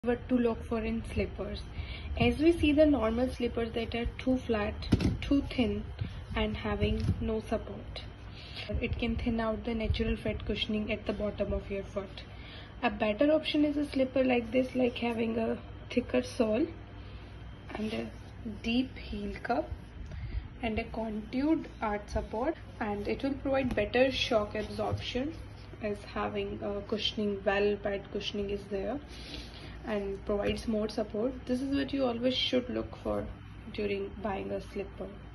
What to look for in slippers. As we see the normal slippers that are too flat, too thin and having no support. It can thin out the natural fat cushioning at the bottom of your foot. A better option is a slipper like this, like having a thicker sole and a deep heel cup and a contoured arch support, and it will provide better shock absorption as having a cushioning, well pad cushioning is there, and provides more support. This is what you always should look for during buying a slipper.